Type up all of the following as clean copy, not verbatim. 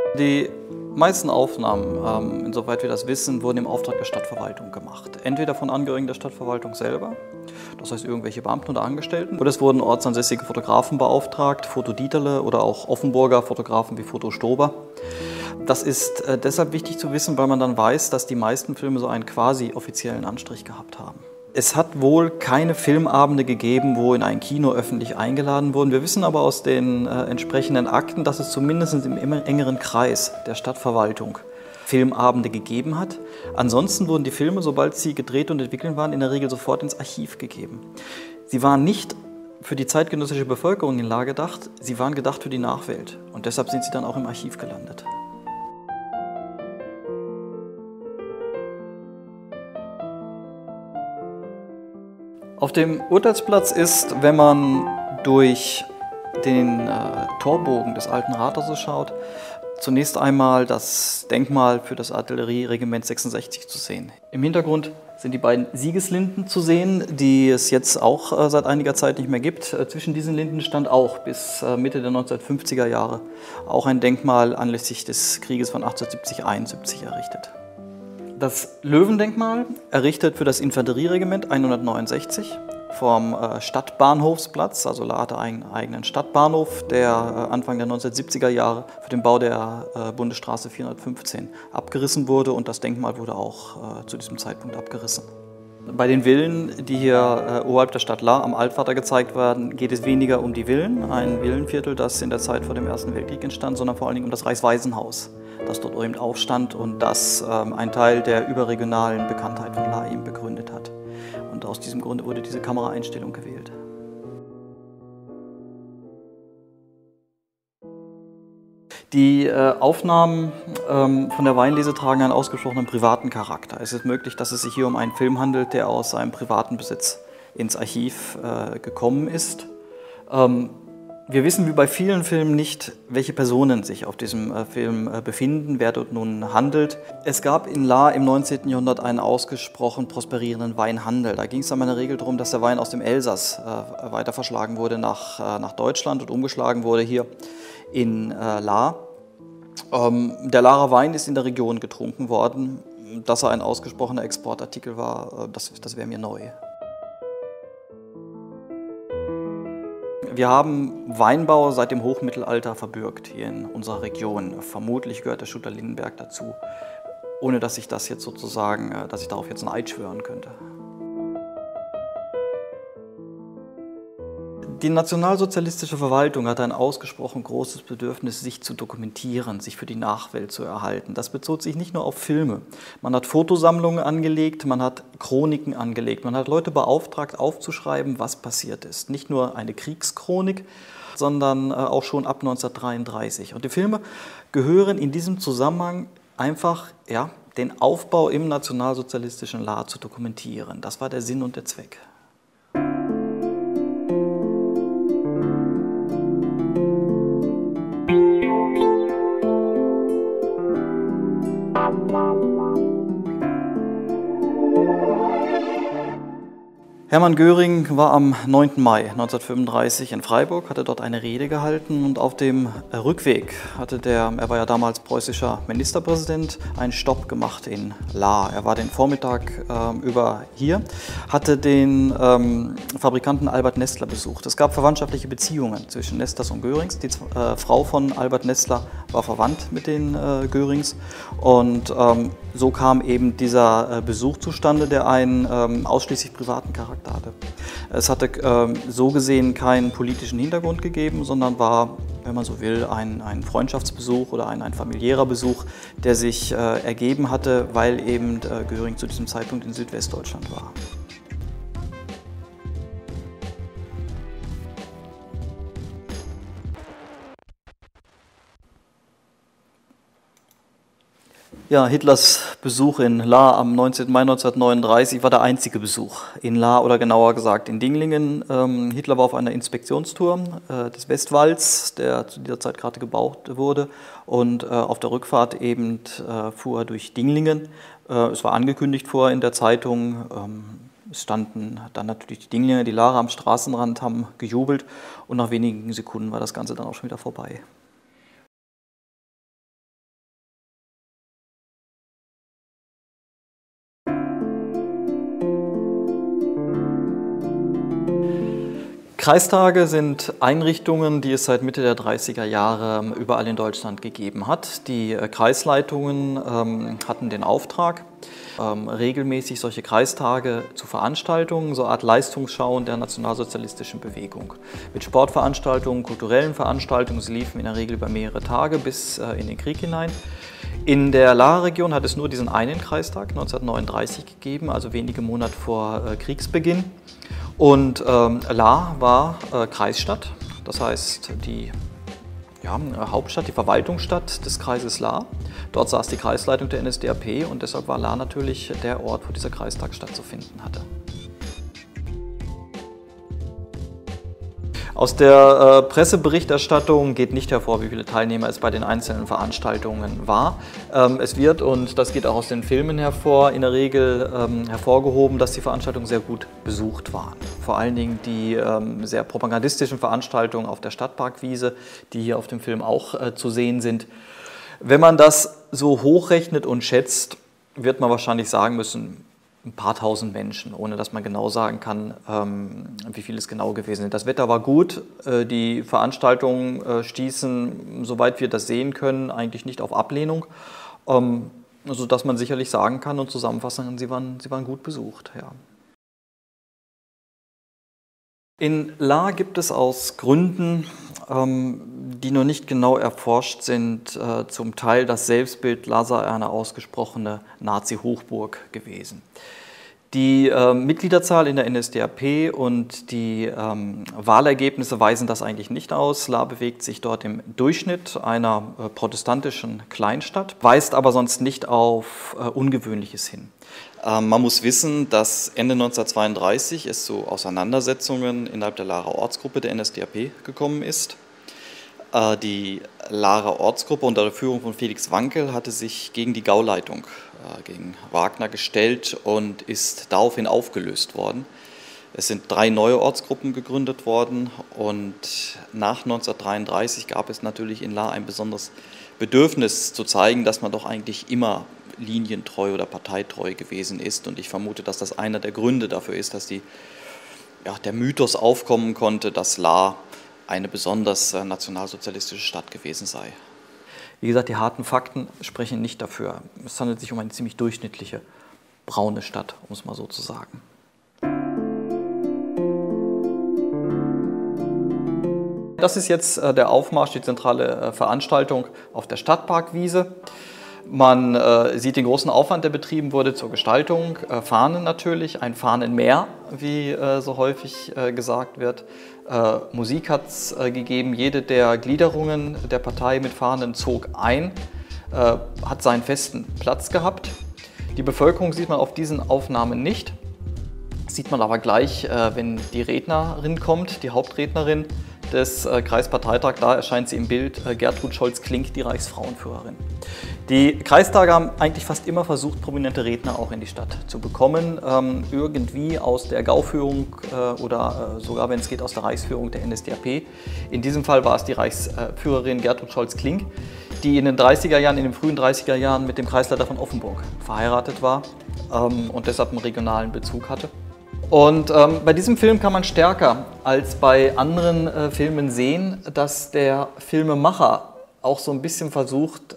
Die meisten Aufnahmen, insoweit wir das wissen, wurden im Auftrag der Stadtverwaltung gemacht. Entweder von Angehörigen der Stadtverwaltung selber, das heißt irgendwelche Beamten oder Angestellten, oder es wurden ortsansässige Fotografen beauftragt, Foto Dieterle oder auch Offenburger Fotografen wie Foto Stober. Das ist deshalb wichtig zu wissen, weil man dann weiß, dass die meisten Filme so einen quasi offiziellen Anstrich gehabt haben. Es hat wohl keine Filmabende gegeben, wo in ein Kino öffentlich eingeladen wurden. Wir wissen aber aus den entsprechenden Akten, dass es zumindest im immer engeren Kreis der Stadtverwaltung Filmabende gegeben hat. Ansonsten wurden die Filme, sobald sie gedreht und entwickelt waren, in der Regel sofort ins Archiv gegeben. Sie waren nicht für die zeitgenössische Bevölkerung in La gedacht, sie waren gedacht für die Nachwelt. Und deshalb sind sie dann auch im Archiv gelandet. Auf dem Urteilsplatz ist, wenn man durch den Torbogen des alten Rathauses schaut, zunächst einmal das Denkmal für das Artillerieregiment 66 zu sehen. Im Hintergrund sind die beiden Siegeslinden zu sehen, die es jetzt auch seit einiger Zeit nicht mehr gibt. Zwischen diesen Linden stand auch bis Mitte der 1950er Jahre auch ein Denkmal anlässlich des Krieges von 1870-71 errichtet. Das Löwendenkmal, errichtet für das Infanterieregiment 169 vom Stadtbahnhofsplatz, also La hatte einen eigenen Stadtbahnhof, der Anfang der 1970er Jahre für den Bau der Bundesstraße 415 abgerissen wurde, und das Denkmal wurde auch zu diesem Zeitpunkt abgerissen. Bei den Villen, die hier oberhalb der Stadt La am Altvater gezeigt werden, geht es weniger um die Villen, ein Villenviertel, das in der Zeit vor dem Ersten Weltkrieg entstand, sondern vor allen Dingen um das Reichswaisenhaus, das dort eben aufstand und das ein Teil der überregionalen Bekanntheit von La eben begründet hat. Und aus diesem Grunde wurde diese Kameraeinstellung gewählt. Die Aufnahmen von der Weinlese tragen einen ausgesprochenen privaten Charakter. Es ist möglich, dass es sich hier um einen Film handelt, der aus seinem privaten Besitz ins Archiv gekommen ist. Wir wissen wie bei vielen Filmen nicht, welche Personen sich auf diesem Film befinden, wer dort nun handelt. Es gab in La im 19. Jahrhundert einen ausgesprochen prosperierenden Weinhandel. Da ging es dann in der Regel darum, dass der Wein aus dem Elsass weiter verschlagen wurde nach Deutschland und umgeschlagen wurde hier in La. Der Larer Wein ist in der Region getrunken worden. Dass er ein ausgesprochener Exportartikel war, das wäre mir neu. Wir haben Weinbau seit dem Hochmittelalter verbürgt hier in unserer Region. Vermutlich gehört der Schutter-Lindenberg dazu, ohne dass ich das jetzt sozusagen, dass ich darauf jetzt einen Eid schwören könnte. Die nationalsozialistische Verwaltung hatte ein ausgesprochen großes Bedürfnis, sich zu dokumentieren, sich für die Nachwelt zu erhalten. Das bezog sich nicht nur auf Filme. Man hat Fotosammlungen angelegt, man hat Chroniken angelegt, man hat Leute beauftragt, aufzuschreiben, was passiert ist. Nicht nur eine Kriegschronik, sondern auch schon ab 1933. Und die Filme gehören in diesem Zusammenhang einfach, ja, den Aufbau im nationalsozialistischen La zu dokumentieren. Das war der Sinn und der Zweck. Hermann Göring war am 9. Mai 1935 in Freiburg, hatte dort eine Rede gehalten, und auf dem Rückweg hatte er war ja damals preußischer Ministerpräsident, einen Stopp gemacht in La. Er war den Vormittag über hier, hatte den Fabrikanten Albert Nestler besucht. Es gab verwandtschaftliche Beziehungen zwischen Nestlers und Görings. Die Frau von Albert Nestler war verwandt mit den Görings, und so kam eben dieser Besuch zustande, der einen ausschließlich privaten Charakter hatte. Es hatte so gesehen keinen politischen Hintergrund gegeben, sondern war, wenn man so will, ein Freundschaftsbesuch oder ein familiärer Besuch, der sich ergeben hatte, weil eben Göring zu diesem Zeitpunkt in Südwestdeutschland war. Ja, Hitlers Besuch in La am 19. Mai 1939 war der einzige Besuch in La, oder genauer gesagt in Dinglingen. Hitler war auf einer Inspektionstour des Westwalls, der zu dieser Zeit gerade gebaut wurde, und auf der Rückfahrt eben fuhr er durch Dinglingen. Es war angekündigt vorher in der Zeitung. Es standen dann natürlich die Dinglinger, die Larer am Straßenrand, haben gejubelt, und nach wenigen Sekunden war das Ganze dann auch schon wieder vorbei. Kreistage sind Einrichtungen, die es seit Mitte der 30er Jahre überall in Deutschland gegeben hat. Die Kreisleitungen hatten den Auftrag, regelmäßig solche Kreistage zu Veranstaltungen, so eine Art Leistungsschauen der nationalsozialistischen Bewegung. Mit Sportveranstaltungen, kulturellen Veranstaltungen, sie liefen in der Regel über mehrere Tage bis in den Krieg hinein. In der Lahr-Region hat es nur diesen einen Kreistag 1939 gegeben, also wenige Monate vor Kriegsbeginn. Und Lahr war Kreisstadt, das heißt die Hauptstadt, die Verwaltungsstadt des Kreises Lahr. Dort saß die Kreisleitung der NSDAP und deshalb war Lahr natürlich der Ort, wo dieser Kreistag stattzufinden hatte. Aus der Presseberichterstattung geht nicht hervor, wie viele Teilnehmer es bei den einzelnen Veranstaltungen war. Es wird, und das geht auch aus den Filmen hervor, in der Regel hervorgehoben, dass die Veranstaltungen sehr gut besucht waren. Vor allen Dingen die sehr propagandistischen Veranstaltungen auf der Stadtparkwiese, die hier auf dem Film auch zu sehen sind. Wenn man das so hochrechnet und schätzt, wird man wahrscheinlich sagen müssen, ein paar tausend Menschen, ohne dass man genau sagen kann, wie viel es genau gewesen ist. Das Wetter war gut, die Veranstaltungen stießen, soweit wir das sehen können, eigentlich nicht auf Ablehnung, sodass man sicherlich sagen kann und zusammenfassen kann, sie waren gut besucht. Ja. In Lahr gibt es aus Gründen, die noch nicht genau erforscht sind, zum Teil das Selbstbild, Lahr sei eine ausgesprochene Nazi-Hochburg gewesen. Die Mitgliederzahl in der NSDAP und die Wahlergebnisse weisen das eigentlich nicht aus. Lahr bewegt sich dort im Durchschnitt einer protestantischen Kleinstadt, weist aber sonst nicht auf Ungewöhnliches hin. Man muss wissen, dass Ende 1932 es zu Auseinandersetzungen innerhalb der Lahrer Ortsgruppe der NSDAP gekommen ist. Die Lahrer Ortsgruppe unter der Führung von Felix Wankel hatte sich gegen die Gauleitung, gegen Wagner gestellt und ist daraufhin aufgelöst worden. Es sind 3 neue Ortsgruppen gegründet worden und nach 1933 gab es natürlich in Lahr ein besonderes Bedürfnis zu zeigen, dass man doch eigentlich immer linientreu oder parteitreu gewesen ist. Und ich vermute, dass das einer der Gründe dafür ist, dass der Mythos aufkommen konnte, dass Lahr eine besonders nationalsozialistische Stadt gewesen sei. Wie gesagt, die harten Fakten sprechen nicht dafür. Es handelt sich um eine ziemlich durchschnittliche, braune Stadt, um es mal so zu sagen. Das ist jetzt der Aufmarsch, die zentrale Veranstaltung auf der Stadtparkwiese. Man sieht den großen Aufwand, der betrieben wurde zur Gestaltung. Fahnen natürlich, ein Fahnenmeer, wie so häufig gesagt wird. Musik hat es gegeben, jede der Gliederungen der Partei mit Fahnen zog ein, hat seinen festen Platz gehabt. Die Bevölkerung sieht man auf diesen Aufnahmen nicht, sieht man aber gleich, wenn die Rednerin kommt, die Hauptrednerin des Kreisparteitags, da erscheint sie im Bild, Gertrud Scholz-Klink, die Reichsfrauenführerin. Die Kreistage haben eigentlich fast immer versucht, prominente Redner auch in die Stadt zu bekommen, irgendwie aus der Gauführung oder sogar, wenn es geht, aus der Reichsführung der NSDAP. In diesem Fall war es die Reichsführerin Gertrud Scholz-Klink, die in den 30er Jahren, in den frühen 30er Jahren mit dem Kreisleiter von Offenburg verheiratet war und deshalb einen regionalen Bezug hatte. Und bei diesem Film kann man stärker als bei anderen Filmen sehen, dass der Filmemacher auch so ein bisschen versucht,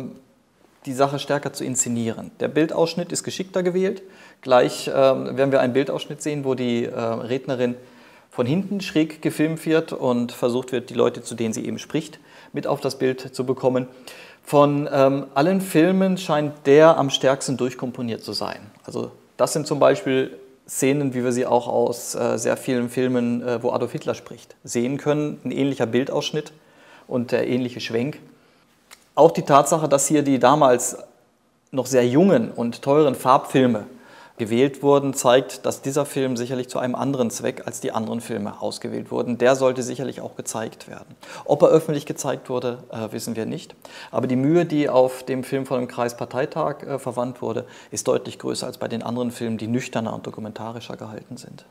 die Sache stärker zu inszenieren. Der Bildausschnitt ist geschickter gewählt. Gleich werden wir einen Bildausschnitt sehen, wo die Rednerin von hinten schräg gefilmt wird und versucht wird, die Leute, zu denen sie eben spricht, mit auf das Bild zu bekommen. Von allen Filmen scheint der am stärksten durchkomponiert zu sein. Also das sind zum Beispiel Szenen, wie wir sie auch aus sehr vielen Filmen, wo Adolf Hitler spricht, sehen können. Ein ähnlicher Bildausschnitt und der ähnliche Schwenk. Auch die Tatsache, dass hier die damals noch sehr jungen und teuren Farbfilme gewählt wurden, zeigt, dass dieser Film sicherlich zu einem anderen Zweck als die anderen Filme ausgewählt wurden. Der sollte sicherlich auch gezeigt werden. Ob er öffentlich gezeigt wurde, wissen wir nicht. Aber die Mühe, die auf dem Film von dem Kreisparteitag verwandt wurde, ist deutlich größer als bei den anderen Filmen, die nüchterner und dokumentarischer gehalten sind.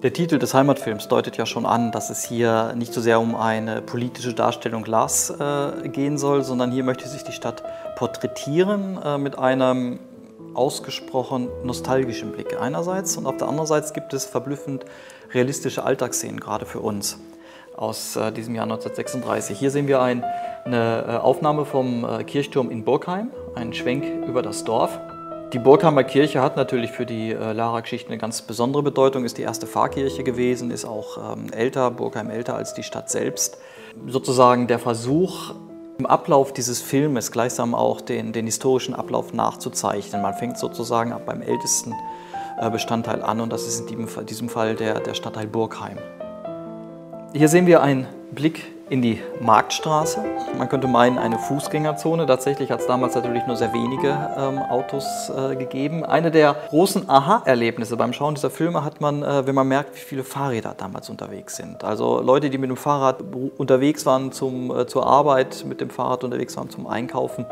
Der Titel des Heimatfilms deutet ja schon an, dass es hier nicht so sehr um eine politische Darstellung Lars gehen soll, sondern hier möchte sich die Stadt porträtieren mit einem ausgesprochen nostalgischen Blick einerseits und auf der anderen Seite gibt es verblüffend realistische Alltagsszenen, gerade für uns, aus diesem Jahr 1936. Hier sehen wir eine Aufnahme vom Kirchturm in Burgheim, einen Schwenk über das Dorf. Die Burgheimer Kirche hat natürlich für die Lara-Geschichte eine ganz besondere Bedeutung, ist die erste Pfarrkirche gewesen, ist auch älter, Burgheim älter als die Stadt selbst. Sozusagen der Versuch, im Ablauf dieses Filmes gleichsam auch den historischen Ablauf nachzuzeichnen. Man fängt sozusagen beim ältesten Bestandteil an und das ist in diesem Fall der Stadtteil Burgheim. Hier sehen wir einen Blick in die Marktstraße. Man könnte meinen, eine Fußgängerzone. Tatsächlich hat es damals natürlich nur sehr wenige Autos gegeben. Eine der großen Aha-Erlebnisse beim Schauen dieser Filme hat man, wenn man merkt, wie viele Fahrräder damals unterwegs sind. Also Leute, die mit dem Fahrrad unterwegs waren zur Arbeit, mit dem Fahrrad unterwegs waren zum Einkaufen.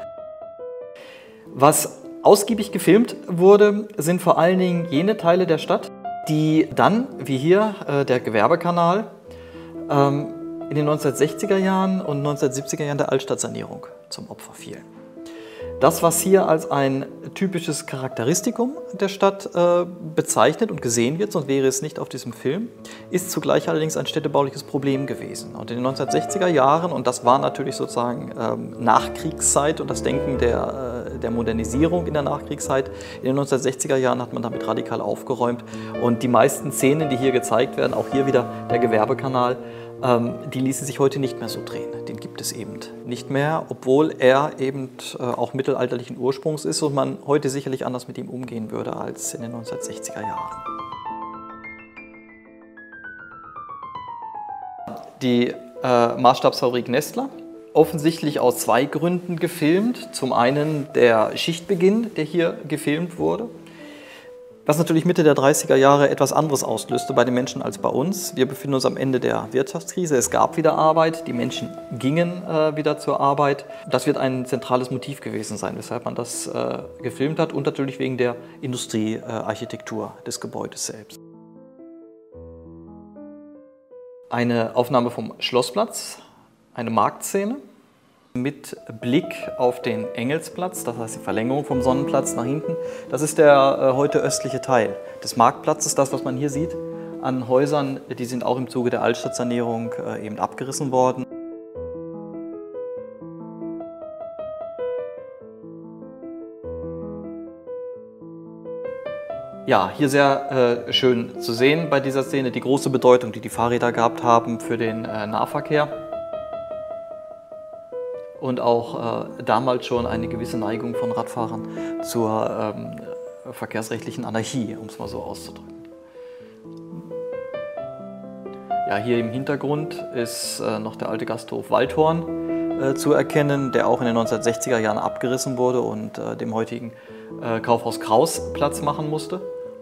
Was ausgiebig gefilmt wurde, sind vor allen Dingen jene Teile der Stadt, die dann, wie hier der Gewerbekanal, in den 1960er Jahren und 1970er Jahren der Altstadtsanierung zum Opfer fielen. Das, was hier als ein typisches Charakteristikum der Stadt bezeichnet und gesehen wird, sonst wäre es nicht auf diesem Film, ist zugleich allerdings ein städtebauliches Problem gewesen. Und in den 1960er Jahren, und das war natürlich sozusagen Nachkriegszeit und das Denken der Modernisierung in der Nachkriegszeit, in den 1960er Jahren hat man damit radikal aufgeräumt. Und die meisten Szenen, die hier gezeigt werden, auch hier wieder der Gewerbekanal, die ließen sich heute nicht mehr so drehen. Den gibt es eben nicht mehr, obwohl er eben auch mittelalterlichen Ursprungs ist und man heute sicherlich anders mit ihm umgehen würde als in den 1960er Jahren. Die Maßstabsfabrik Nestler, offensichtlich aus zwei Gründen gefilmt. Zum einen der Schichtbeginn, der hier gefilmt wurde, was natürlich Mitte der 30er Jahre etwas anderes auslöste bei den Menschen als bei uns. Wir befinden uns am Ende der Wirtschaftskrise. Es gab wieder Arbeit, die Menschen gingen wieder zur Arbeit. Das wird ein zentrales Motiv gewesen sein, weshalb man das gefilmt hat und natürlich wegen der Industriearchitektur des Gebäudes selbst. Eine Aufnahme vom Schlossplatz, eine Marktszene mit Blick auf den Engelsplatz, das heißt die Verlängerung vom Sonnenplatz nach hinten. Das ist der heute östliche Teil des Marktplatzes. Das, was man hier sieht an Häusern, die sind auch im Zuge der Altstadtsanierung eben abgerissen worden. Ja, hier sehr schön zu sehen bei dieser Szene die große Bedeutung, die die Fahrräder gehabt haben für den Nahverkehr. Und auch damals schon eine gewisse Neigung von Radfahrern zur verkehrsrechtlichen Anarchie, um es mal so auszudrücken. Ja, hier im Hintergrund ist noch der alte Gasthof Waldhorn zu erkennen, der auch in den 1960er Jahren abgerissen wurde und dem heutigen Kaufhaus Kraus Platz machen musste.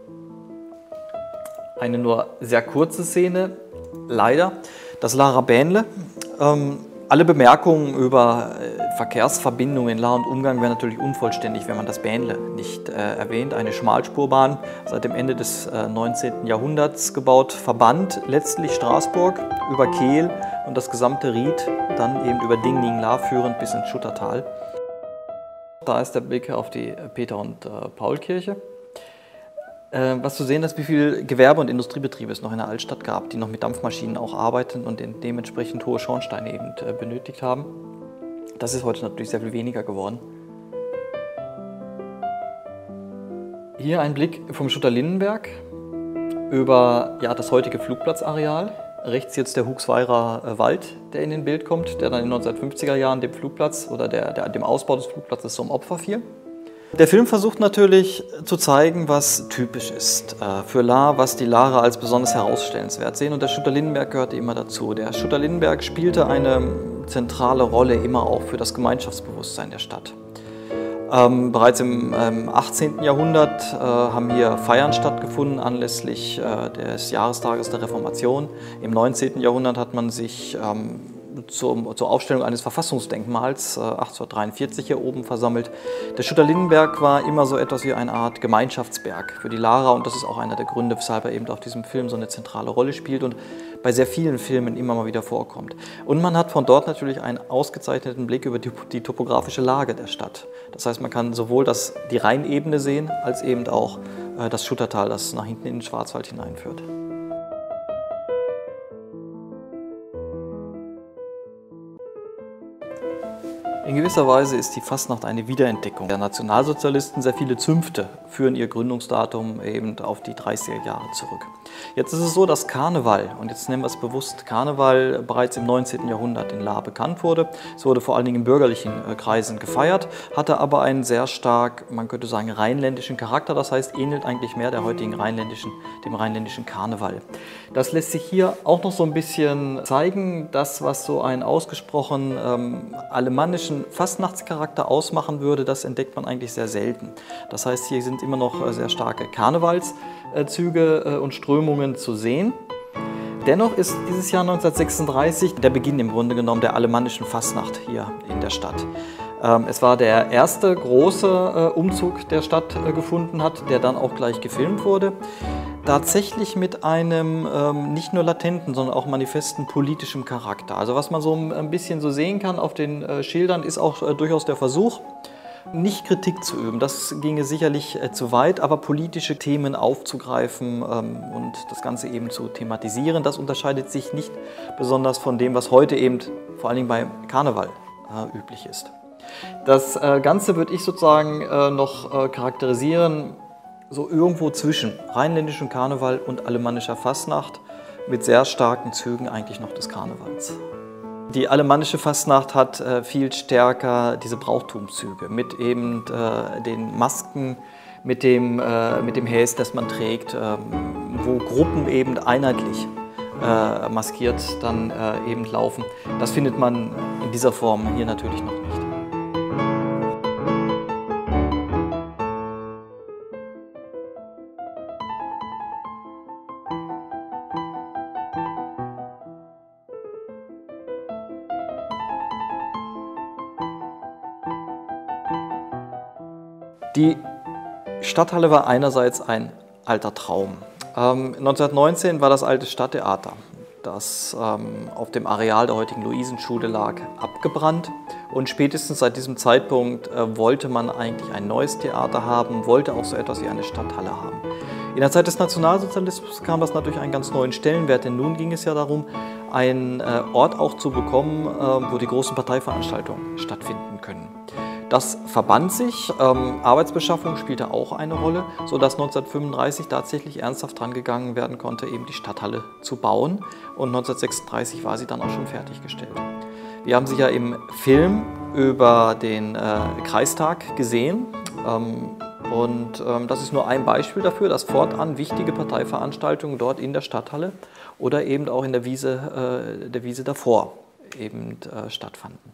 Eine nur sehr kurze Szene, leider, das Lara Bähnle. Alle Bemerkungen über Verkehrsverbindungen in Lahr und Umgang wären natürlich unvollständig, wenn man das Bähnle nicht erwähnt. Eine Schmalspurbahn, seit dem Ende des 19. Jahrhunderts gebaut, verband letztlich Straßburg über Kehl und das gesamte Ried, dann eben über Dingning-Lahr führend bis ins Schuttertal. Da ist der Blick auf die Peter- und Paulkirche. Was zu sehen ist, wie viele Gewerbe- und Industriebetriebe es noch in der Altstadt gab, die noch mit Dampfmaschinen auch arbeiten und dementsprechend hohe Schornsteine eben benötigt haben. Das ist heute natürlich sehr viel weniger geworden. Hier ein Blick vom Schutter-Linnenberg über das heutige Flugplatzareal. Rechts jetzt der Huxweiler Wald, der in den Bild kommt, der dann in den 1950er Jahren dem Flugplatz oder dem Ausbau des Flugplatzes zum Opfer fiel. Der Film versucht natürlich zu zeigen, was typisch ist für Lahr, was die Lahrer als besonders herausstellenswert sehen. Und der Schutter-Linnenberg gehörte immer dazu. Der Schutter-Linnenberg spielte eine zentrale Rolle immer auch für das Gemeinschaftsbewusstsein der Stadt. Bereits im 18. Jahrhundert haben hier Feiern stattgefunden anlässlich des Jahrestages der Reformation. Im 19. Jahrhundert hat man sich zur Aufstellung eines Verfassungsdenkmals 1843 hier oben versammelt. Der Schutter-Lindenberg war immer so etwas wie eine Art Gemeinschaftsberg für die Lara und das ist auch einer der Gründe, weshalb er eben auf diesem Film so eine zentrale Rolle spielt und bei sehr vielen Filmen immer mal wieder vorkommt. Und man hat von dort natürlich einen ausgezeichneten Blick über die topografische Lage der Stadt. Das heißt, man kann sowohl die Rheinebene sehen, als eben auch das Schuttertal, das nach hinten in den Schwarzwald hineinführt. In gewisser Weise ist die Fastnacht eine Wiederentdeckung der Nationalsozialisten. Sehr viele Zünfte führen ihr Gründungsdatum eben auf die 30er Jahre zurück. Jetzt ist es so, dass Karneval, und jetzt nennen wir es bewusst Karneval, bereits im 19. Jahrhundert in Lahr bekannt wurde. Es wurde vor allen Dingen in bürgerlichen Kreisen gefeiert, hatte aber einen sehr stark, man könnte sagen, rheinländischen Charakter. Das heißt, ähnelt eigentlich mehr der heutigen dem rheinländischen Karneval. Das lässt sich hier auch noch so ein bisschen zeigen. Das, was so einen ausgesprochen alemannischen Fastnachtscharakter ausmachen würde, das entdeckt man eigentlich sehr selten. Das heißt, hier sind immer noch sehr starke Karnevalszüge und Strömungen zu sehen. Dennoch ist dieses Jahr 1936 der Beginn im Grunde genommen der alemannischen Fastnacht hier in der Stadt. Es war der erste große Umzug, der stattgefunden hat, der dann auch gleich gefilmt wurde. Tatsächlich mit einem nicht nur latenten, sondern auch manifesten politischen Charakter. Also was man so ein bisschen so sehen kann auf den Schildern, ist auch durchaus der Versuch, nicht Kritik zu üben. Das ginge sicherlich zu weit, aber politische Themen aufzugreifen und das Ganze eben zu thematisieren, das unterscheidet sich nicht besonders von dem, was heute eben vor allen Dingen beim Karneval üblich ist. Das Ganze würde ich sozusagen noch charakterisieren, so irgendwo zwischen rheinländischem Karneval und alemannischer Fastnacht mit sehr starken Zügen eigentlich noch des Karnevals. Die alemannische Fastnacht hat viel stärker diese Brauchtumszüge mit eben den Masken, mit dem Häs, das man trägt, wo Gruppen eben einheitlich maskiert dann eben laufen. Das findet man in dieser Form hier natürlich noch nicht. Die Stadthalle war einerseits ein alter Traum. 1919 war das alte Stadttheater, das auf dem Areal der heutigen Luisenschule lag, abgebrannt. Und spätestens seit diesem Zeitpunkt wollte man eigentlich ein neues Theater haben, wollte auch so etwas wie eine Stadthalle haben. In der Zeit des Nationalsozialismus kam das natürlich einen ganz neuen Stellenwert, denn nun ging es ja darum, einen Ort auch zu bekommen, wo die großen Parteiveranstaltungen stattfinden können. Das verband sich, Arbeitsbeschaffung spielte auch eine Rolle, sodass 1935 tatsächlich ernsthaft dran gegangen werden konnte, eben die Stadthalle zu bauen. Und 1936 war sie dann auch schon fertiggestellt. Wir haben sie ja im Film über den Kreistag gesehen. Das ist nur ein Beispiel dafür, dass fortan wichtige Parteiveranstaltungen dort in der Stadthalle oder eben auch in der Wiese davor eben stattfanden.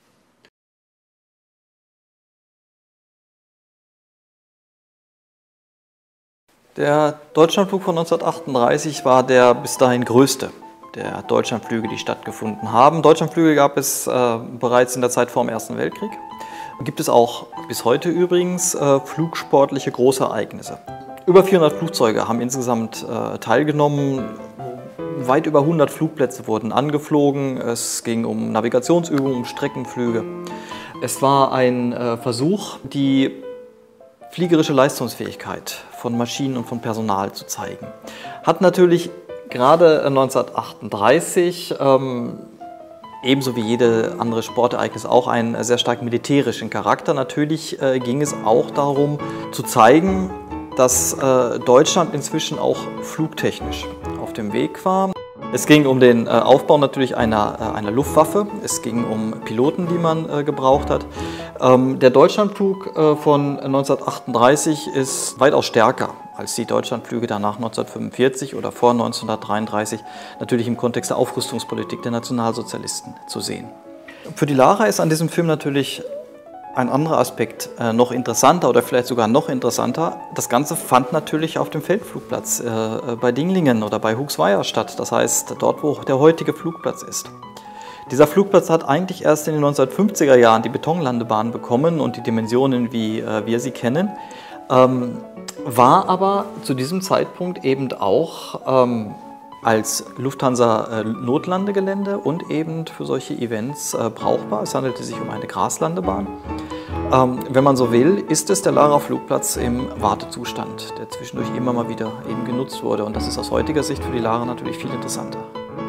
Der Deutschlandflug von 1938 war der bis dahin größte der Deutschlandflüge, die stattgefunden haben. Deutschlandflüge gab es bereits in der Zeit vor dem Ersten Weltkrieg. Gibt es auch bis heute übrigens flugsportliche Großereignisse. Über 400 Flugzeuge haben insgesamt teilgenommen. Weit über 100 Flugplätze wurden angeflogen. Es ging um Navigationsübungen, um Streckenflüge. Es war ein Versuch, die fliegerische Leistungsfähigkeit von Maschinen und von Personal zu zeigen. Hat natürlich gerade 1938, ebenso wie jede andere Sportereignis, auch einen sehr stark militärischen Charakter. Natürlich ging es auch darum zu zeigen, dass Deutschland inzwischen auch flugtechnisch auf dem Weg war. Es ging um den Aufbau natürlich einer Luftwaffe, es ging um Piloten, die man gebraucht hat. Der Deutschlandflug von 1938 ist weitaus stärker als die Deutschlandflüge danach 1945 oder vor 1933, natürlich im Kontext der Aufrüstungspolitik der Nationalsozialisten zu sehen. Für die Lara ist an diesem Film natürlich ein anderer Aspekt noch interessanter oder vielleicht sogar noch interessanter. Das Ganze fand natürlich auf dem Feldflugplatz bei Dinglingen oder bei Huxweier statt, das heißt dort, wo der heutige Flugplatz ist. Dieser Flugplatz hat eigentlich erst in den 1950er Jahren die Betonlandebahn bekommen und die Dimensionen, wie wir sie kennen, war aber zu diesem Zeitpunkt eben auch als Lufthansa-Notlandegelände und eben für solche Events brauchbar. Es handelte sich um eine Graslandebahn. Wenn man so will, ist es der Lara-Flugplatz im Wartezustand, der zwischendurch immer mal wieder eben genutzt wurde. Und das ist aus heutiger Sicht für die Lara natürlich viel interessanter.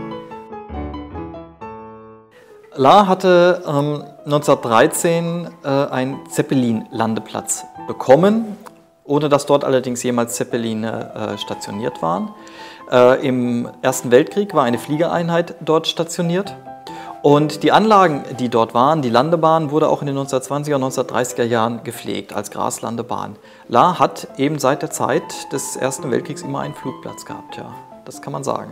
Lara hatte 1913 einen Zeppelin-Landeplatz bekommen, ohne dass dort allerdings jemals Zeppeline stationiert waren. Im Ersten Weltkrieg war eine Fliegereinheit dort stationiert. Und die Anlagen, die dort waren, die Landebahn, wurde auch in den 1920er und 1930er Jahren gepflegt als Graslandebahn. Lara hat eben seit der Zeit des Ersten Weltkriegs immer einen Flugplatz gehabt, ja, das kann man sagen.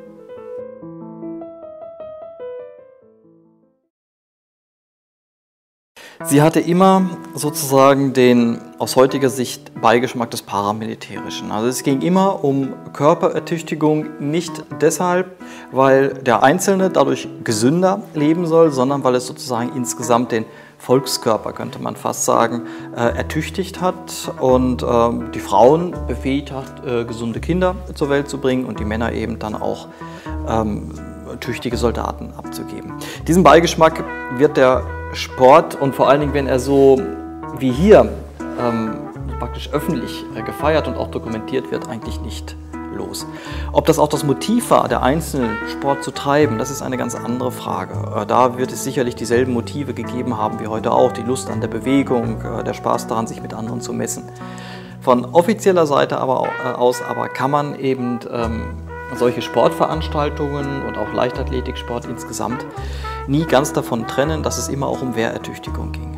Sie hatte immer sozusagen den aus heutiger Sicht Beigeschmack des Paramilitärischen. Also es ging immer um Körperertüchtigung, nicht deshalb, weil der Einzelne dadurch gesünder leben soll, sondern weil es sozusagen insgesamt den Volkskörper, könnte man fast sagen, ertüchtigt hat und die Frauen befähigt hat, gesunde Kinder zur Welt zu bringen und die Männer eben dann auch tüchtige Soldaten abzugeben. Diesen Beigeschmack wird der Sport und vor allen Dingen, wenn er so wie hier praktisch öffentlich gefeiert und auch dokumentiert wird, eigentlich nicht los. Ob das auch das Motiv war, der Einzelnen Sport zu treiben, das ist eine ganz andere Frage. Da wird es sicherlich dieselben Motive gegeben haben wie heute auch, die Lust an der Bewegung, der Spaß daran, sich mit anderen zu messen. Von offizieller Seite aus kann man eben solche Sportveranstaltungen und auch Leichtathletiksport insgesamt nie ganz davon trennen, dass es immer auch um Wehrertüchtigung ging.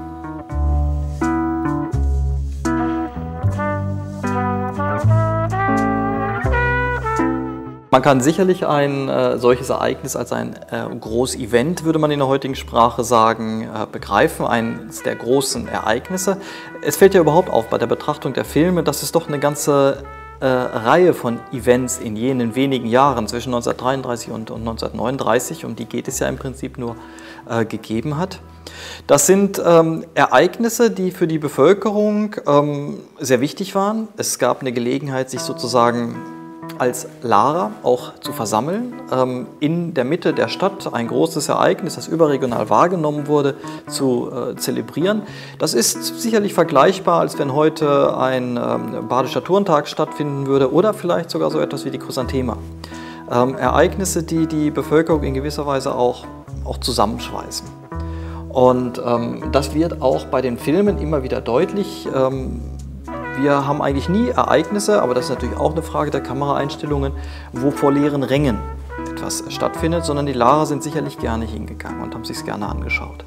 Man kann sicherlich ein solches Ereignis als ein Groß-Event, würde man in der heutigen Sprache sagen, begreifen, eines der großen Ereignisse. Es fällt ja überhaupt auf bei der Betrachtung der Filme, dass es doch eine ganze Reihe von Events in jenen wenigen Jahren zwischen 1933 und 1939, um die geht es ja im Prinzip nur, gegeben hat. Das sind Ereignisse, die für die Bevölkerung sehr wichtig waren. Es gab eine Gelegenheit, sich sozusagen als Lara auch zu versammeln, in der Mitte der Stadt ein großes Ereignis, das überregional wahrgenommen wurde, zu zelebrieren. Das ist sicherlich vergleichbar, als wenn heute ein Badischer Turntag stattfinden würde oder vielleicht sogar so etwas wie die Chrysanthema. Ereignisse, die die Bevölkerung in gewisser Weise auch zusammenschweißen. Und das wird auch bei den Filmen immer wieder deutlich. Wir haben eigentlich nie Ereignisse, aber das ist natürlich auch eine Frage der Kameraeinstellungen, wo vor leeren Rängen etwas stattfindet, sondern die Lara sind sicherlich gerne hingegangen und haben sich es gerne angeschaut.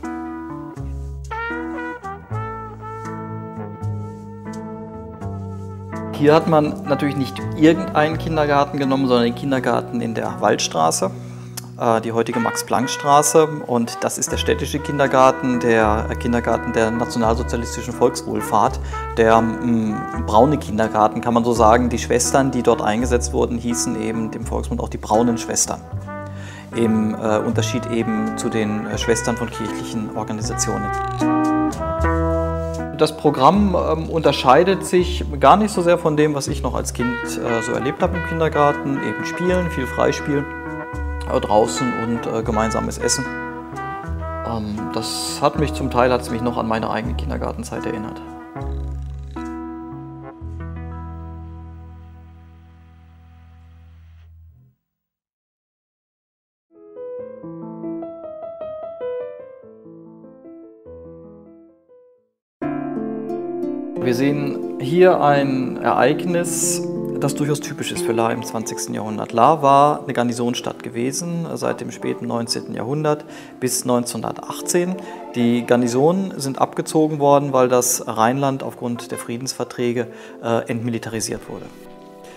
Hier hat man natürlich nicht irgendeinen Kindergarten genommen, sondern den Kindergarten in der Waldstraße, die heutige Max-Planck-Straße, und das ist der städtische Kindergarten, der Kindergarten der nationalsozialistischen Volkswohlfahrt, der braune Kindergarten, kann man so sagen. Die Schwestern, die dort eingesetzt wurden, hießen eben im Volksmund auch die braunen Schwestern, im Unterschied eben zu den Schwestern von kirchlichen Organisationen. Das Programm unterscheidet sich gar nicht so sehr von dem, was ich noch als Kind so erlebt habe im Kindergarten, eben Spielen, viel Freispiel draußen und gemeinsames Essen. Das hat mich zum Teil noch an meine eigene Kindergartenzeit erinnert. Wir sehen hier ein Ereignis, das durchaus typisch ist für Lahr im 20. Jahrhundert. Lahr war eine Garnisonsstadt gewesen, seit dem späten 19. Jahrhundert bis 1918. Die Garnisonen sind abgezogen worden, weil das Rheinland aufgrund der Friedensverträge entmilitarisiert wurde.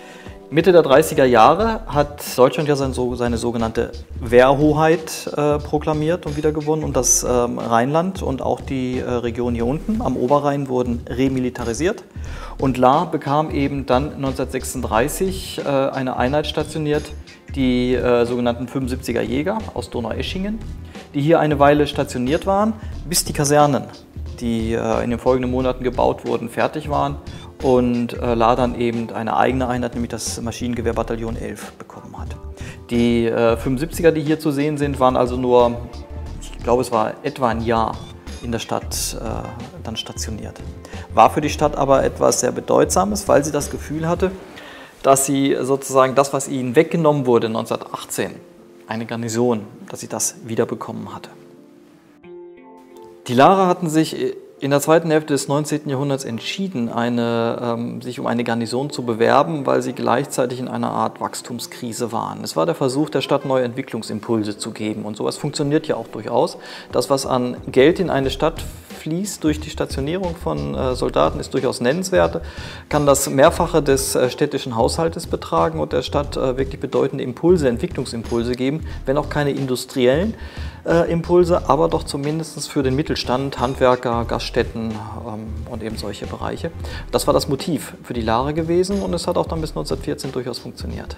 Mitte der 30er Jahre hat Deutschland ja seine sogenannte Wehrhoheit proklamiert und wiedergewonnen. Und das Rheinland und auch die Region hier unten am Oberrhein wurden remilitarisiert. Und Lahr bekam eben dann 1936 eine Einheit stationiert, die sogenannten 75er Jäger aus Donaueschingen, die hier eine Weile stationiert waren, bis die Kasernen, die in den folgenden Monaten gebaut wurden, fertig waren. Und Lahr dann eben eine eigene Einheit, nämlich das Maschinengewehrbataillon 11, bekommen hat. Die 75er, die hier zu sehen sind, waren also nur, ich glaube, es war etwa ein Jahr in der Stadt dann stationiert. War für die Stadt aber etwas sehr Bedeutsames, weil sie das Gefühl hatte, dass sie sozusagen das, was ihnen weggenommen wurde 1918, eine Garnison, dass sie das wiederbekommen hatte. Die Lahrer hatten sich in der zweiten Hälfte des 19. Jahrhunderts entschieden, sich um eine Garnison zu bewerben, weil sie gleichzeitig in einer Art Wachstumskrise waren. Es war der Versuch der Stadt, neue Entwicklungsimpulse zu geben. Und sowas funktioniert ja auch durchaus. Das, was an Geld in eine Stadt fließt durch die Stationierung von Soldaten, ist durchaus nennenswert, kann das Mehrfache des städtischen Haushaltes betragen und der Stadt wirklich bedeutende Impulse, Entwicklungsimpulse geben, wenn auch keine industriellen Impulse, aber doch zumindest für den Mittelstand, Handwerker, Gaststätten und eben solche Bereiche. Das war das Motiv für die Lahrer gewesen und es hat auch dann bis 1914 durchaus funktioniert.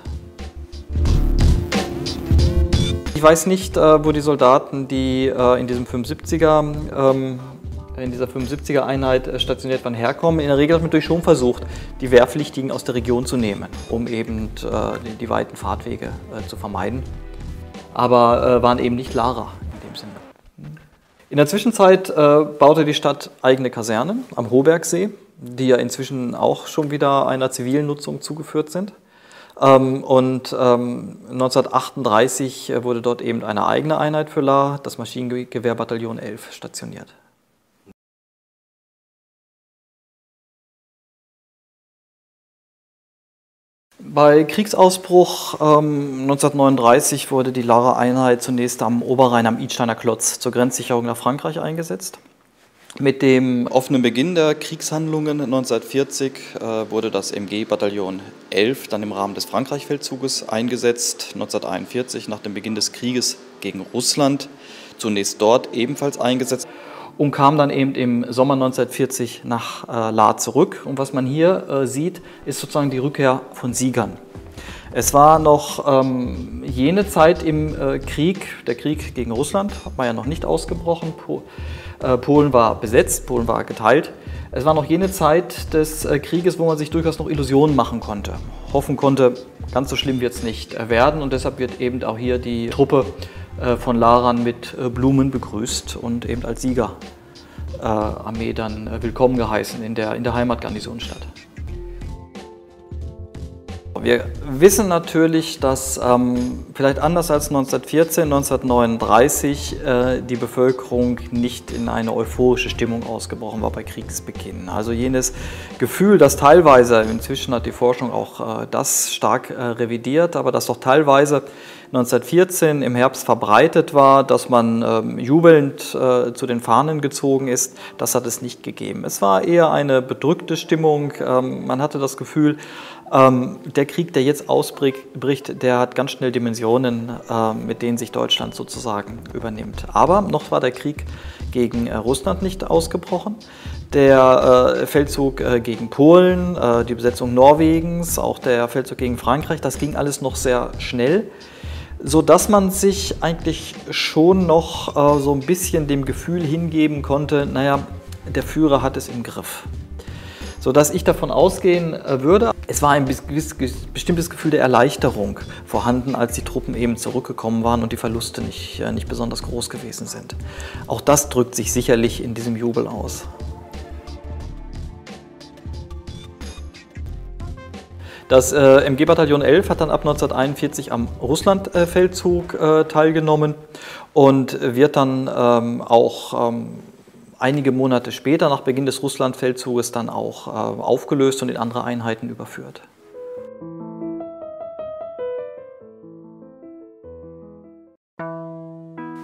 Ich weiß nicht, wo die Soldaten, die in dieser 75er-Einheit stationiert waren, herkommen. In der Regel hat man natürlich schon versucht, die Wehrpflichtigen aus der Region zu nehmen, um eben die weiten Fahrtwege zu vermeiden. Aber waren eben nicht Lahrer in dem Sinne. In der Zwischenzeit baute die Stadt eigene Kasernen am Hohbergsee, die ja inzwischen auch schon wieder einer zivilen Nutzung zugeführt sind. Und 1938 wurde dort eben eine eigene Einheit für Lahr, das Maschinengewehrbataillon 11, stationiert. Bei Kriegsausbruch 1939 wurde die Lahrer Einheit zunächst am Oberrhein am Idsteiner Klotz zur Grenzsicherung nach Frankreich eingesetzt. Mit dem offenen Beginn der Kriegshandlungen 1940 wurde das MG-Bataillon 11 dann im Rahmen des Frankreich-Feldzuges eingesetzt. 1941 nach dem Beginn des Krieges gegen Russland zunächst dort ebenfalls eingesetzt und kam dann eben im Sommer 1940 nach Lahr zurück. Und was man hier sieht, ist sozusagen die Rückkehr von Siegern. Es war noch jene Zeit im Krieg, der Krieg gegen Russland war ja noch nicht ausgebrochen, Polen war besetzt, Polen war geteilt. Es war noch jene Zeit des Krieges, wo man sich durchaus noch Illusionen machen konnte, hoffen konnte, ganz so schlimm wird es nicht werden und deshalb wird eben auch hier die Truppe von Lahrern mit Blumen begrüßt und eben als Siegerarmee dann willkommen geheißen in der Heimatgarnisonstadt. Wir wissen natürlich, dass vielleicht anders als 1914, 1939 die Bevölkerung nicht in eine euphorische Stimmung ausgebrochen war bei Kriegsbeginn. Also jenes Gefühl, das teilweise, inzwischen hat die Forschung auch das stark revidiert, aber das doch teilweise 1914 im Herbst verbreitet war, dass man jubelnd zu den Fahnen gezogen ist, das hat es nicht gegeben. Es war eher eine bedrückte Stimmung, man hatte das Gefühl, der Krieg, der jetzt ausbricht, der hat ganz schnell Dimensionen, mit denen sich Deutschland sozusagen übernimmt. Aber noch war der Krieg gegen Russland nicht ausgebrochen. Der Feldzug gegen Polen, die Besetzung Norwegens, auch der Feldzug gegen Frankreich, das ging alles noch sehr schnell, sodass man sich eigentlich schon noch so ein bisschen dem Gefühl hingeben konnte, naja, der Führer hat es im Griff. Sodass ich davon ausgehen würde, es war ein bestimmtes Gefühl der Erleichterung vorhanden, als die Truppen eben zurückgekommen waren und die Verluste nicht besonders groß gewesen sind. Auch das drückt sich sicherlich in diesem Jubel aus. Das MG-Bataillon 11 hat dann ab 1941 am Russlandfeldzug teilgenommen und wird dann auch einige Monate später, nach Beginn des Russlandfeldzuges, dann auch aufgelöst und in andere Einheiten überführt.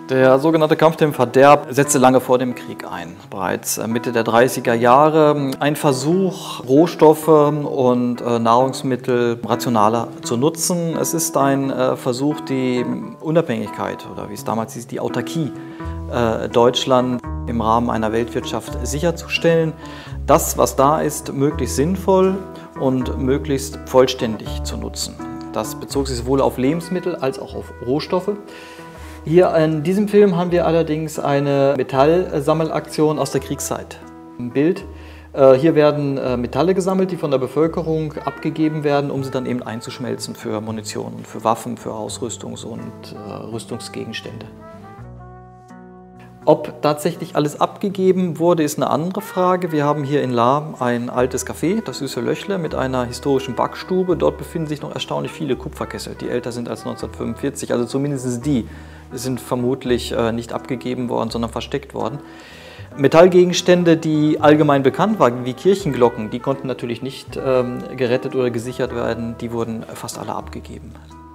Der sogenannte Kampf dem Verderb setzte lange vor dem Krieg ein. Bereits Mitte der 30er Jahre ein Versuch, Rohstoffe und Nahrungsmittel rationaler zu nutzen. Es ist ein Versuch, die Unabhängigkeit oder wie es damals hieß, die Autarkie Deutschland im Rahmen einer Weltwirtschaft sicherzustellen. Das, was da ist, möglichst sinnvoll und möglichst vollständig zu nutzen. Das bezog sich sowohl auf Lebensmittel als auch auf Rohstoffe. Hier in diesem Film haben wir allerdings eine Metallsammelaktion aus der Kriegszeit im Bild. Hier werden Metalle gesammelt, die von der Bevölkerung abgegeben werden, um sie dann eben einzuschmelzen für Munition, für Waffen, für Ausrüstungs- und Rüstungsgegenstände. Ob tatsächlich alles abgegeben wurde, ist eine andere Frage. Wir haben hier in Lahr ein altes Café, das Süße Löchle, mit einer historischen Backstube. Dort befinden sich noch erstaunlich viele Kupferkessel, die älter sind als 1945, also zumindest die sind vermutlich nicht abgegeben worden, sondern versteckt worden. Metallgegenstände, die allgemein bekannt waren, wie Kirchenglocken, die konnten natürlich nicht gerettet oder gesichert werden, die wurden fast alle abgegeben.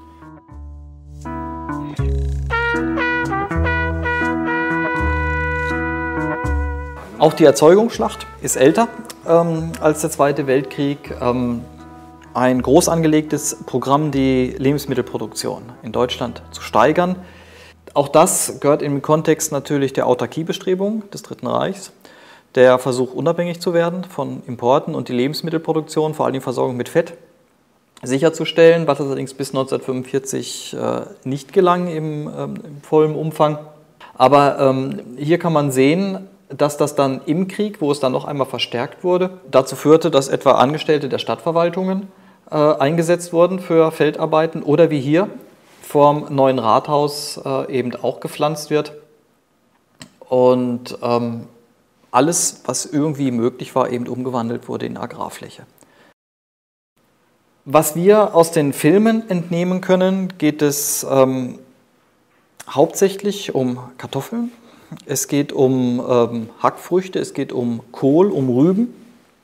Auch die Erzeugungsschlacht ist älter als der Zweite Weltkrieg. Ein groß angelegtes Programm, die Lebensmittelproduktion in Deutschland zu steigern. Auch das gehört im Kontext natürlich der Autarkiebestrebungen des Dritten Reichs, der Versuch, unabhängig zu werden von Importen und die Lebensmittelproduktion, vor allem die Versorgung mit Fett, sicherzustellen, was allerdings bis 1945 nicht gelang im vollen Umfang. Aber hier kann man sehen, dass das dann im Krieg, wo es dann noch einmal verstärkt wurde, dazu führte, dass etwa Angestellte der Stadtverwaltungen eingesetzt wurden für Feldarbeiten oder wie hier vorm neuen Rathaus eben auch gepflanzt wird. Und alles, was irgendwie möglich war, eben umgewandelt wurde in Agrarfläche. Was wir aus den Filmen entnehmen können, geht es hauptsächlich um Kartoffeln. Es geht um Hackfrüchte, es geht um Kohl, um Rüben.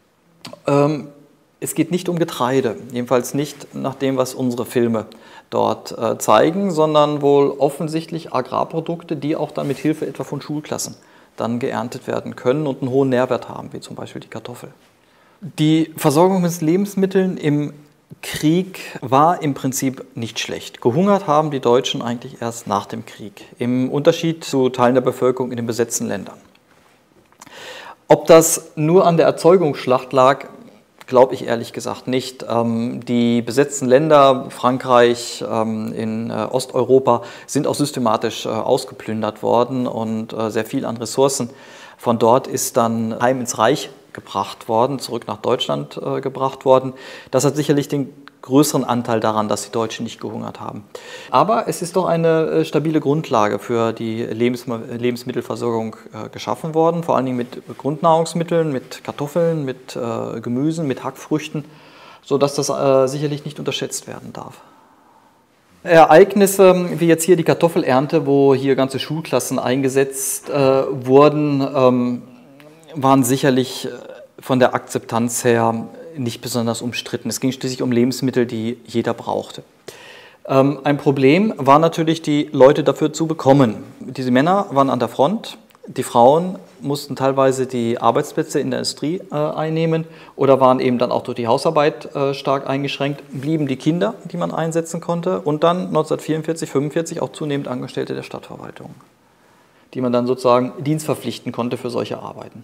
Es geht nicht um Getreide, jedenfalls nicht nach dem, was unsere Filme dort zeigen, sondern wohl offensichtlich Agrarprodukte, die auch dann mit Hilfe etwa von Schulklassen dann geerntet werden können und einen hohen Nährwert haben, wie zum Beispiel die Kartoffel. Die Versorgung mit Lebensmitteln im Krieg war im Prinzip nicht schlecht. Gehungert haben die Deutschen eigentlich erst nach dem Krieg, im Unterschied zu Teilen der Bevölkerung in den besetzten Ländern. Ob das nur an der Erzeugungsschlacht lag, glaube ich ehrlich gesagt nicht. Die besetzten Länder, Frankreich, in Osteuropa, sind auch systematisch ausgeplündert worden und sehr viel an Ressourcen von dort ist dann heim ins Reich gebracht worden, zurück nach Deutschland gebracht worden. Das hat sicherlich den größeren Anteil daran, dass die Deutschen nicht gehungert haben. Aber es ist doch eine stabile Grundlage für die Lebensmittelversorgung geschaffen worden, vor allen Dingen mit Grundnahrungsmitteln, mit Kartoffeln, mit Gemüsen, mit Hackfrüchten, sodass das sicherlich nicht unterschätzt werden darf. Ereignisse wie jetzt hier die Kartoffelernte, wo hier ganze Schulklassen eingesetzt wurden, waren sicherlich von der Akzeptanz her nicht besonders umstritten. Es ging schließlich um Lebensmittel, die jeder brauchte. Ein Problem war natürlich, die Leute dafür zu bekommen. Diese Männer waren an der Front, die Frauen mussten teilweise die Arbeitsplätze in der Industrie einnehmen oder waren eben dann auch durch die Hausarbeit stark eingeschränkt, blieben die Kinder, die man einsetzen konnte und dann 1944, 1945 auch zunehmend Angestellte der Stadtverwaltung, die man dann sozusagen dienstverpflichten konnte für solche Arbeiten.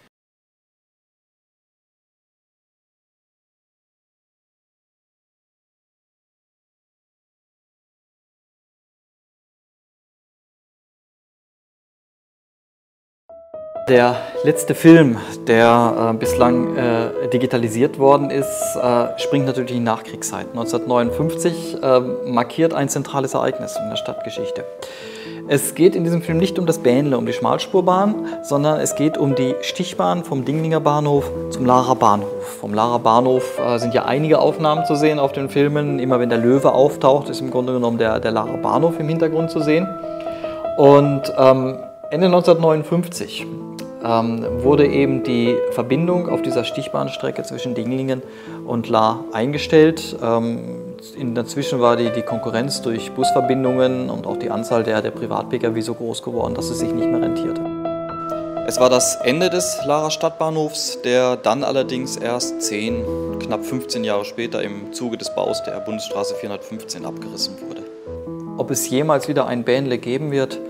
Der letzte Film, der bislang digitalisiert worden ist, springt natürlich in die Nachkriegszeit. 1959 markiert ein zentrales Ereignis in der Stadtgeschichte. Es geht in diesem Film nicht um das Bähnle, um die Schmalspurbahn, sondern es geht um die Stichbahn vom Dinglinger Bahnhof zum Lahrer Bahnhof. Vom Lahrer Bahnhof sind ja einige Aufnahmen zu sehen auf den Filmen. Immer wenn der Löwe auftaucht, ist im Grunde genommen der Lahrer Bahnhof im Hintergrund zu sehen. Und Ende 1959 wurde eben die Verbindung auf dieser Stichbahnstrecke zwischen Dinglingen und Lahr eingestellt. Dazwischen war die Konkurrenz durch Busverbindungen und auch die Anzahl der Privat-Pkw so groß geworden, dass es sich nicht mehr rentierte. Es war das Ende des Laarer Stadtbahnhofs, der dann allerdings erst knapp 15 Jahre später im Zuge des Baus der Bundesstraße 415 abgerissen wurde. Ob es jemals wieder ein Bähnle geben wird?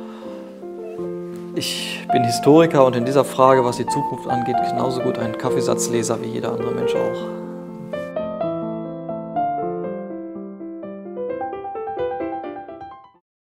Ich bin Historiker und in dieser Frage, was die Zukunft angeht, genauso gut ein Kaffeesatzleser wie jeder andere Mensch auch.